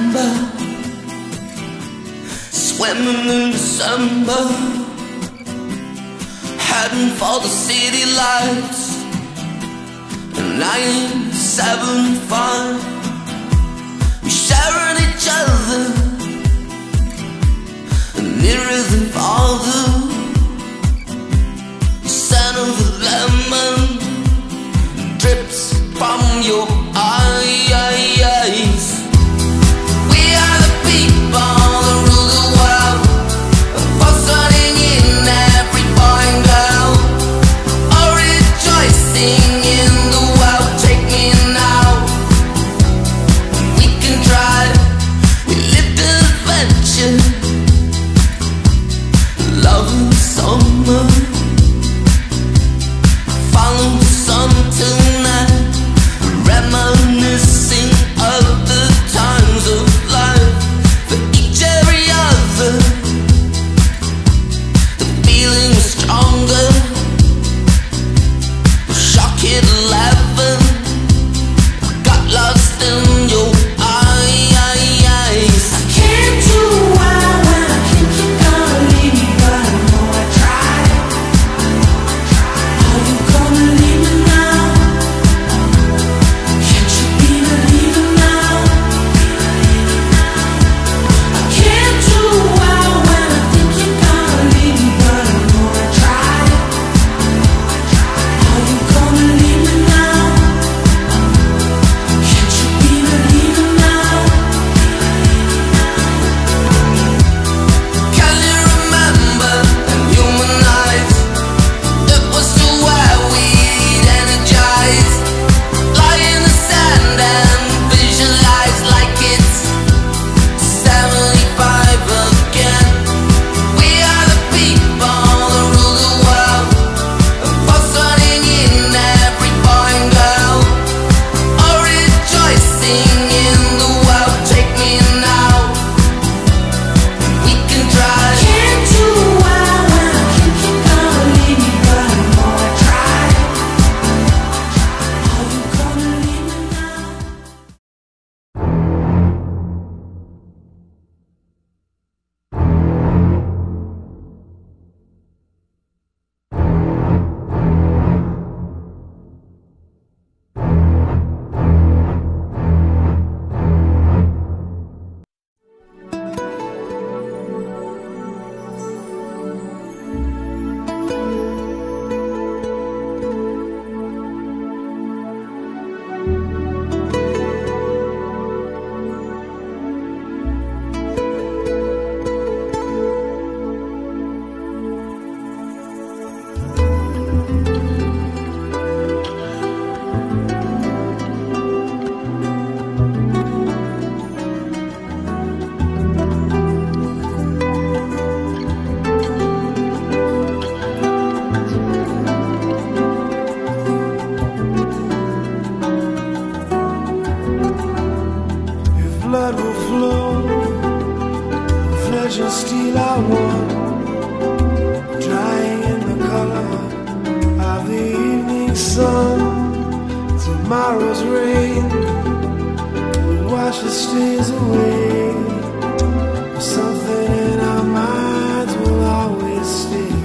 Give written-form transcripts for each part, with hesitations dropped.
September, swimming in December, heading for the city lights. 975, we sharing each other, nearer than farther. The scent of the lemon drips from your eyes. We are the people that rule the world, buzzing in every boy and girl, all rejoicing in the world. Take me now, we can try. We live the adventure, love in summer, follow the sun tonight, reminiscing of the times of life. For each every other, the feeling is stronger. Shock hit 11, got lost in your eyes. I can't do well when I think you're gonna leave me, but I know I tried. Are you gonna leave me now? Can't you be believing now? I can't do well when I think you're gonna leave me, but I know I tried. Are you gonna leave me now? Can't you be believing now? Can you remember in human eyes? It was so where we'd energize, lie in the sand and visualize like it's 75 again. We are the people that rule the world, buzzing in every boy and girl, all rejoicing in the world. Take me now, we can try. Can't do well when I think you're gonna leave me, but I know I tried. Are you gonna leave me now? If blood will flow, flesh and steel are one, drying in the color of the evening sun. Tomorrow's rain will wash the stains away, but something in our minds will always stay.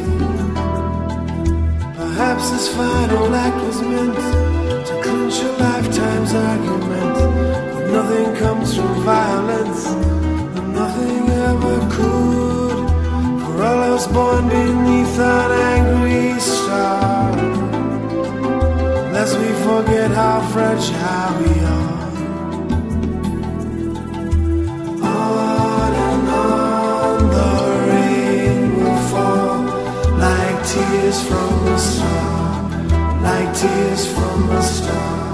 Perhaps this final act was meant to clinch a lifetime's argument. Nothing comes from violence, and nothing ever could. For all I was born beneath an angry star, lest we forget how fragile we are. On and on the rain will fall, like tears from a star, like tears from a star.